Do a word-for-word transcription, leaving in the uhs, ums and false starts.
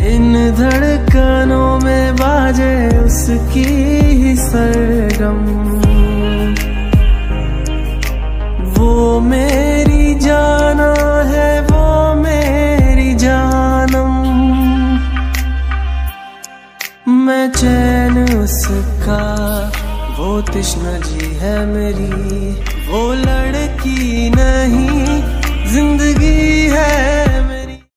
इन धड़कनों में बाजे उसकी ही सरगम। वो मेरी जाना है, वो मेरी जानम। मैं चैन उसका, वो तृष्णा जी है मेरी। वो लड़की नहीं, जिंदगी है मेरी।